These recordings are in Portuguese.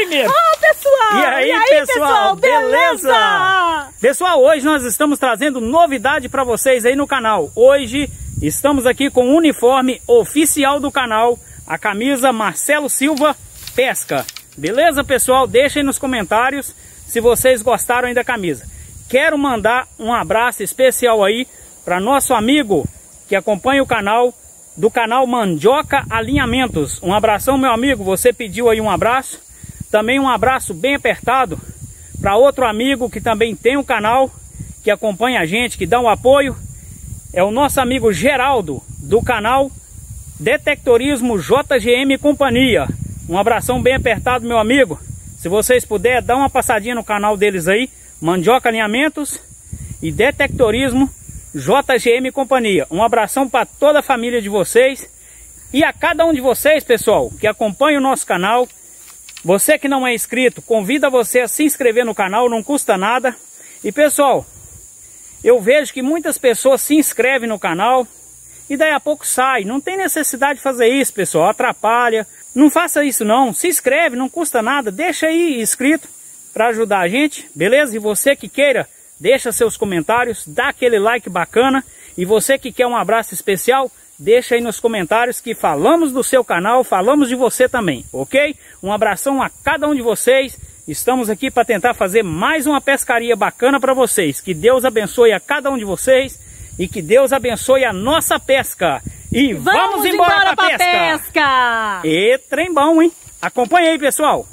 primeiro. Ô, pessoal! E aí, pessoal, beleza? Pessoal, hoje nós estamos trazendo novidade para vocês aí no canal. Hoje estamos aqui com o uniforme oficial do canal, a camisa Marcelo Silva Pesca. Beleza, pessoal? Deixem nos comentários se vocês gostaram aí da camisa. Quero mandar um abraço especial aí para nosso amigo que acompanha o canal, do canal Mandioca Alinhamentos. Um abração, meu amigo, você pediu aí um abraço. Também um abraço bem apertado para outro amigo que também tem um canal, que acompanha a gente, que dá um apoio. É o nosso amigo Geraldo, do canal Detectorismo JGM Companhia. Um abração bem apertado, meu amigo. Se vocês puderem, dá uma passadinha no canal deles aí, Mandioca Alinhamentos e Detectorismo JGM Companhia. Um abração para toda a família de vocês e a cada um de vocês, pessoal, que acompanha o nosso canal. Você que não é inscrito, convido você a se inscrever no canal, não custa nada. E pessoal, eu vejo que muitas pessoas se inscrevem no canal e daí a pouco sai. Não tem necessidade de fazer isso, pessoal, atrapalha. Não faça isso não, se inscreve, não custa nada, deixa aí inscrito para ajudar a gente, beleza? E você que queira, deixa seus comentários, dá aquele like bacana. E você que quer um abraço especial, deixa aí nos comentários que falamos do seu canal, falamos de você também, ok? Um abração a cada um de vocês. Estamos aqui para tentar fazer mais uma pescaria bacana para vocês. Que Deus abençoe a cada um de vocês e que Deus abençoe a nossa pesca. E vamos embora para pesca! E trem bom, hein? Acompanha aí, pessoal.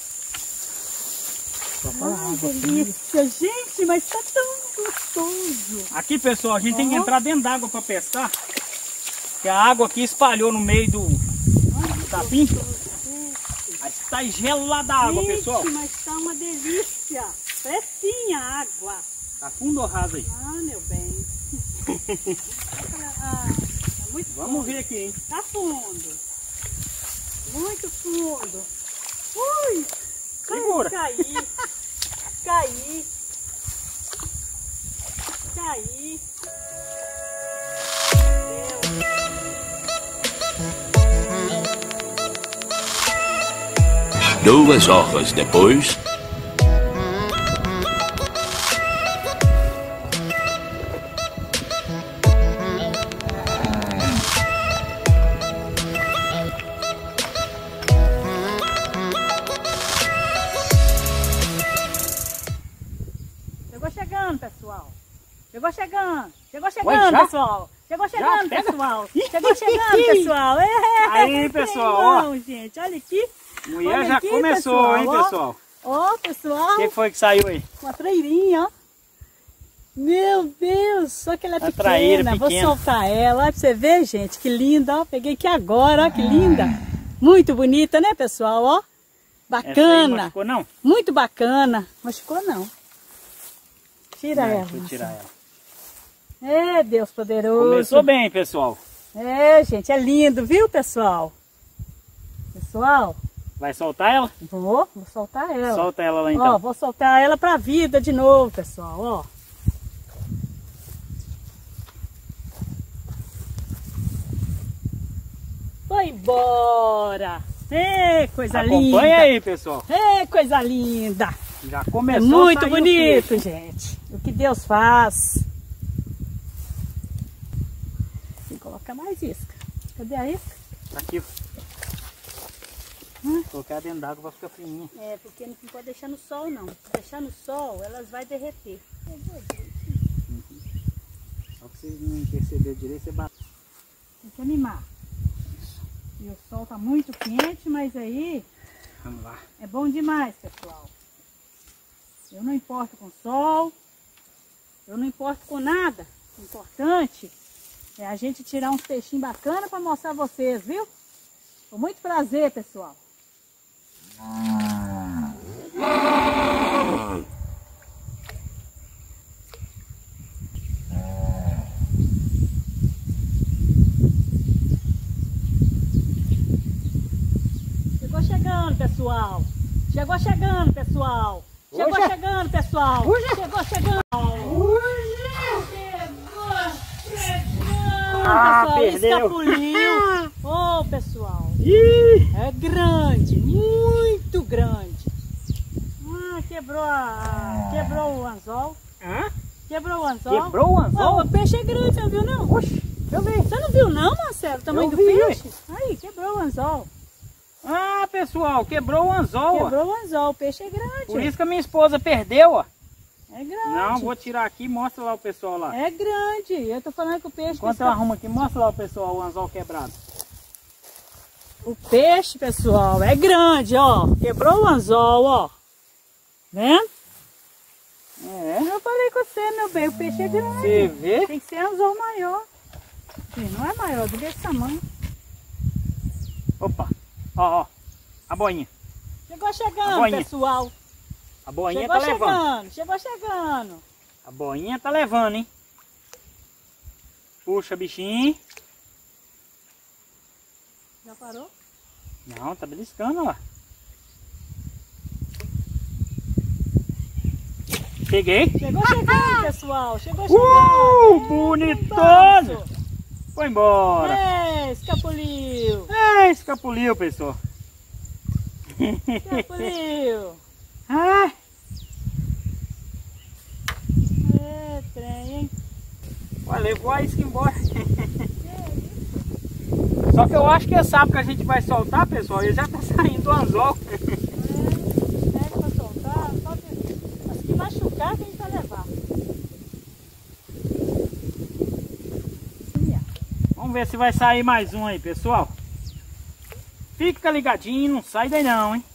Ai, delícia, gente, mas tá tão gostoso. Aqui, pessoal, a gente tem que entrar dentro d'água para pescar. Que a água aqui espalhou no meio do capim. Mas tá gelada a água, pessoal. Mas tá uma delícia. Fresquinha a água. Tá fundo ou raso aí? Ah, meu bem. Tá muito fundo. Vamos ver aqui, hein? Tá fundo. Muito fundo. Ui! Segura. Caí. Caí. Caí. 2 horas depois. Chegou chegando, pessoal. Chegou chegando. Chegou Oi, chegando, já? pessoal. Chegou Já? chegando, Pega. pessoal. Chegou chegando, pessoal. Aí, pessoal, Não, gente, olha aqui. Mulher Olha já aqui, começou, pessoal, hein, ó. pessoal? Ó, pessoal. O que foi que saiu aí? Uma trairinha, ó. Meu Deus, só que ela é A traíra pequena. Vou pequena. soltar ela. Olha pra você ver, gente, que linda, ó. Peguei aqui agora, ó, que linda. Muito bonita, né, pessoal, ó. Essa aí Bacana. machucou, não? Muito bacana. Machucou, não. Tira Não, ela. deixa eu tirar ela. É, Deus poderoso. Começou bem, pessoal. É, gente, é lindo, viu, pessoal? Pessoal, Vai soltar ela? vou soltar ela. Solta ela lá então. Ó, vou soltar ela pra vida de novo, pessoal, ó. Foi embora. Ê, coisa linda. Acompanha aí, pessoal. Ê, coisa linda. Já É começou muito a sair o bonito, peixe. gente. O que Deus faz. Tem que colocar mais isca. Cadê a isca? Aqui. Colocar dentro d'água vai ficar fininha. É, porque não pode deixar no sol, não. Se deixar no sol, elas vão derreter. Só que vocês não perceberam direito, você bate. Tem que animar. E o sol tá muito quente, mas aí Vamos lá. é bom demais, pessoal. Eu não importo com sol, eu não importo com nada. O importante é a gente tirar uns peixinhos bacanas para mostrar a vocês, viu? Com muito prazer, pessoal. Chegou chegando, pessoal. Chegou chegando, pessoal. Chegou chegando, pessoal. Chegou chegando. Pessoal, perdeu. escapuliu. Ô, pessoal. Ih, É grande, muito grande. quebrou o anzol. Hã? Quebrou o anzol. Quebrou o anzol? O peixe é grande, você não viu não? Oxi, deixa eu ver. Você não viu não, Marcelo, o tamanho do peixe? Aí, quebrou o anzol. Ah, pessoal, quebrou o anzol, ó. Quebrou o anzol, o peixe é grande. Por isso que a minha esposa perdeu, ó. É grande. Não, vou tirar aqui e mostra lá o pessoal lá. É grande, eu tô falando que o peixe... Enquanto eu arrumo aqui, mostra lá o pessoal o anzol quebrado. O peixe, pessoal, é grande, ó. Quebrou o anzol, ó. Vendo? É. Eu falei com você, meu bem, o peixe é grande. Você vê? Tem que ser anzol maior. Não é maior, desse tamanho. Opa, ó, a boinha. Chegou chegando, pessoal. A boinha tá levando. Chegou chegando. A boinha tá levando, hein? Puxa, bichinho. Já parou? Não, tá beliscando, ó. Peguei. Chegou chegando, pessoal. Chegou chegando. Bonitona. Foi embora. Escapuliu. Escapuliu, pessoal. Escapuliu. Ah. Trem, hein? Olha, levou a isca embora. Só que eu acho que ele sabe que a gente vai soltar, pessoal. Ele já tá saindo do anzol. Pega pra soltar. Só que machucar que a gente vai levar. Vamos ver se vai sair mais um aí, pessoal. Fica ligadinho, não sai daí não, hein?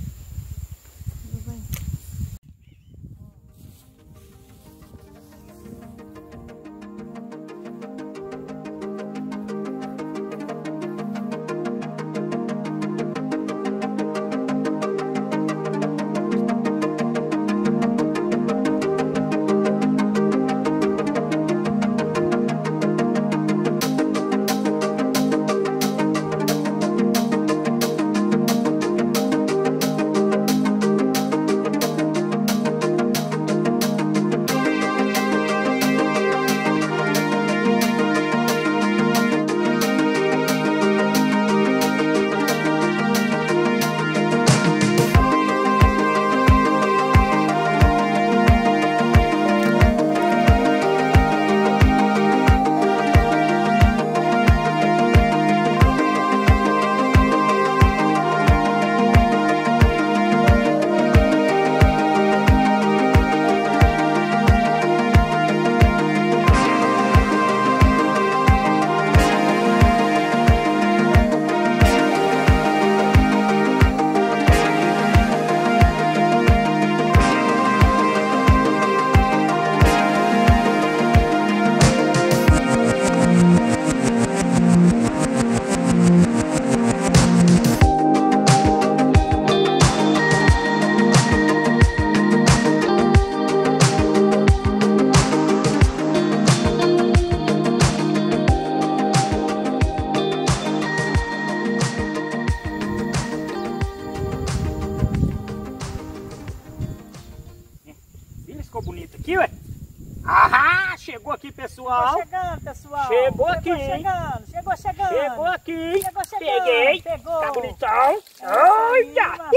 Ficou bonito aqui, ué. Ah, chegou aqui, pessoal. Chegou chegando, pessoal. Chegou aqui, hein? Chegou chegando. Chegou aqui. Chegou chegando. Peguei. Pegou. Tá bonitão. Olha.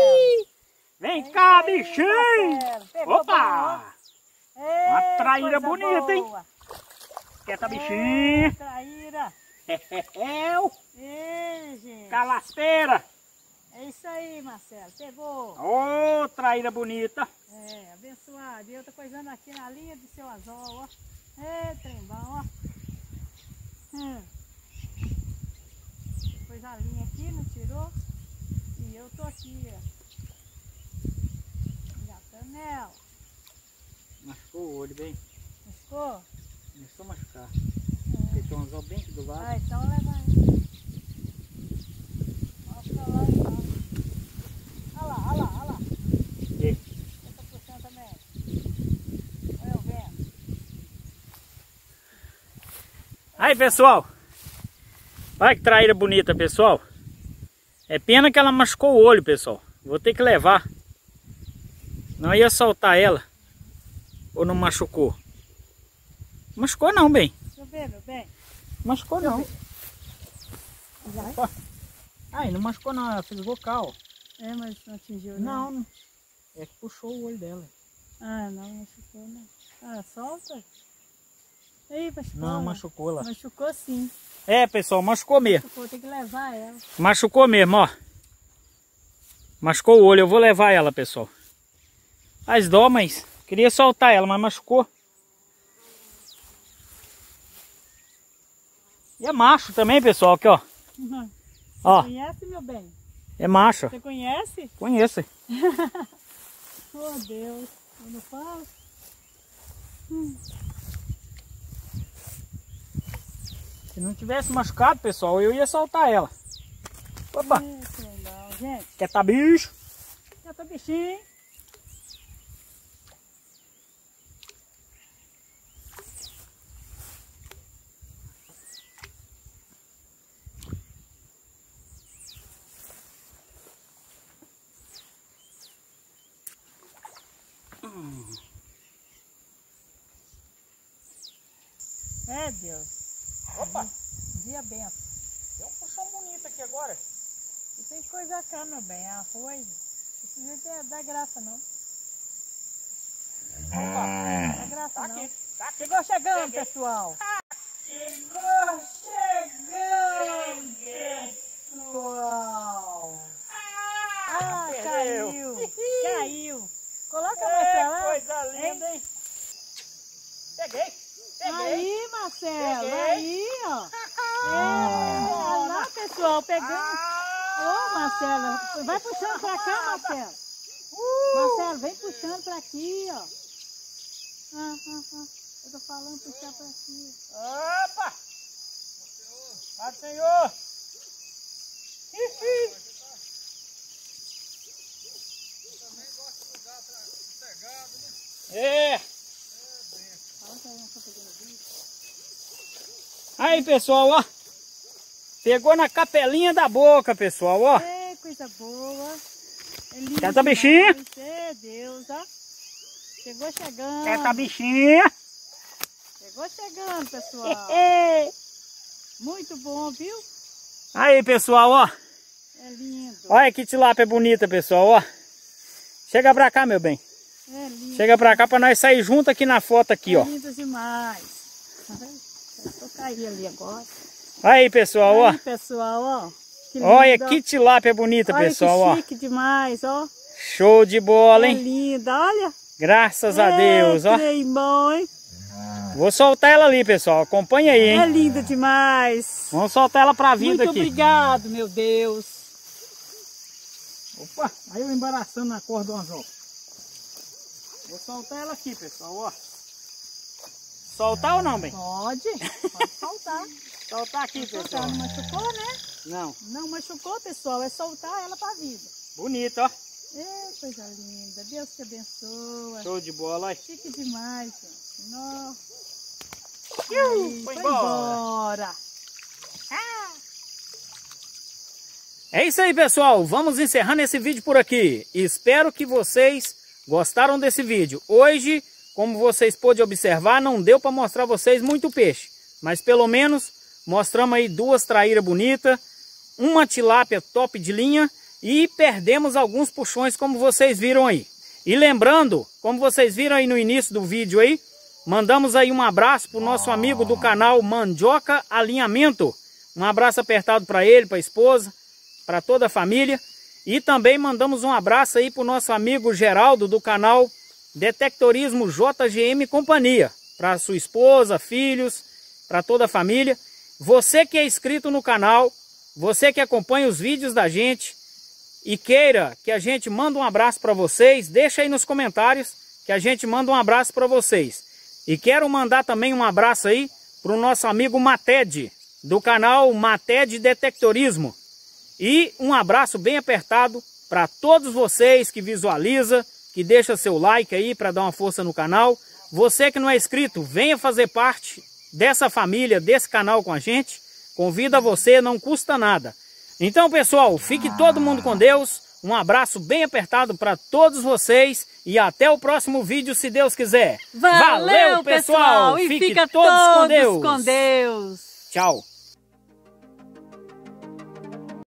Vem cá, bichinho. Opa. Uma traíra bonita, hein? Quer tá bichinho? Traíra. Ei, gente. Calasteira. É isso aí, Marcelo. Pegou. Ô, traíra bonita. É, abençoado. E eu tô coisando aqui na linha do seu anzol, ó. É, trembão, ó. Pôs a linha aqui, não tirou. E eu tô aqui, ó. Engatando nela. Machucou o olho bem. Machucou? Começou a machucar. Porque tem um anzol bem aqui do lado. Ah, então leva aí. Olha pra lá então. Olha lá, olha lá, olha lá. E? Eu tô puxando também. Olha o vento. Aí, pessoal. Olha que traíra bonita, pessoal. É pena que ela machucou o olho, pessoal. Vou ter que levar. Não ia soltar ela. Ou não machucou? Machucou não, bem. Deixa eu ver, meu bem. Machucou não. Vai? Ai, não machucou não, ela fez vocal. É, mas não atingiu. Não. É que puxou o olho dela. Ah, não machucou, não. Ah, solta. Ei, machucou. Não, machucou lá. Machucou sim. É, pessoal, machucou mesmo. Machucou, tem que levar ela. Machucou mesmo, ó. Machucou o olho, eu vou levar ela, pessoal. Faz dó, mas queria soltar ela, mas machucou. E é macho também, pessoal, aqui, ó. Você Ó. conhece, meu bem? É macho. Você conhece? Conheço. Oh, Deus. Eu não falo. Se não tivesse machucado, pessoal, eu ia soltar ela. Opa. Que legal, gente. Quer tá bicho? Já tá bichinho, hein? É, Deus. Opa. Dia benção. Tem um puxão bonito aqui agora. E tem coisa cá, meu bem. Arroz. Esse jeito é da graça, não. Opa. Dá graça, Tá não. aqui. Tá aqui. Chegou chegando, Peguei. pessoal. Chegou Chegando, pessoal. Ah, perdeu. caiu. Caiu. Coloca a mostra lá. Coisa linda, hein? Peguei. Aí, Marcelo. Peguei. Aí, ó. Olha lá, pessoal. Pegando. Ô, Marcelo. Vai puxando pra cá, Marcelo. Marcelo, vem puxando pra aqui, ó. Eu tô falando puxar pra aqui. Opa! Paz do Senhor! É! Aí, pessoal, ó! Pegou na capelinha da boca, pessoal, ó! É, coisa boa. É lindo. Quer essa bichinha? É, Deus, ó. Chegou chegando. Essa bichinha! Chegou chegando, pessoal. Muito bom, viu? Aí, pessoal, ó! É lindo. Olha que tilápia bonita, pessoal, ó! Chega pra cá, meu bem. É lindo. Chega pra cá pra nós sair junto aqui na foto aqui, ó. Lindo demais. Eu tô caindo ali agora. Aí, pessoal, ó. Aí, pessoal, ó. Que lindo, Olha ó. que tilápia bonita, Olha pessoal, que chique demais, ó. ó. Show de bola, É hein? linda, olha. Graças a Deus, ó. Trem bom, hein? Vou soltar ela ali, pessoal. Acompanha aí, hein? É linda demais. Vamos soltar ela pra vida Muito aqui. obrigado, meu Deus. Opa, aí eu embaraçando na corda do anzol. Vou soltar ela aqui, pessoal, ó. Soltar ou não, bem? Pode soltar. Soltar aqui, pessoal. Não machucou, né? Não. Não machucou, pessoal. É soltar ela pra vida. Bonito, ó. É, coisa linda. Deus te abençoe. Show de bola, ó. Chique demais, gente. Nossa. Foi embora. É isso aí, pessoal. Vamos encerrando esse vídeo por aqui. Espero que vocês gostaram desse vídeo. Hoje, como vocês podem observar, não deu para mostrar vocês muito peixe. Mas pelo menos mostramos aí 2 traíras bonitas, uma tilápia top de linha e perdemos alguns puxões como vocês viram aí. E lembrando, como vocês viram aí no início do vídeo aí, mandamos aí um abraço para o nosso amigo do canal Mandioca Alinhamento. Um abraço apertado para ele, para a esposa, para toda a família. E também mandamos um abraço aí para o nosso amigo Geraldo do canal Detectorismo JGM Companhia. Para sua esposa, filhos, para toda a família. Você que é inscrito no canal, você que acompanha os vídeos da gente e queira que a gente mande um abraço para vocês, deixa aí nos comentários que a gente manda um abraço para vocês. E quero mandar também um abraço aí para o nosso amigo Mated, do canal Mated Detectorismo. E um abraço bem apertado para todos vocês que visualizam, que deixa seu like aí para dar uma força no canal. Você que não é inscrito, venha fazer parte dessa família, desse canal com a gente. Convida você, não custa nada. Então, pessoal, fique todo mundo com Deus. Um abraço bem apertado para todos vocês e até o próximo vídeo, se Deus quiser. Valeu, pessoal! E Fique fica todos com Deus. Tchau.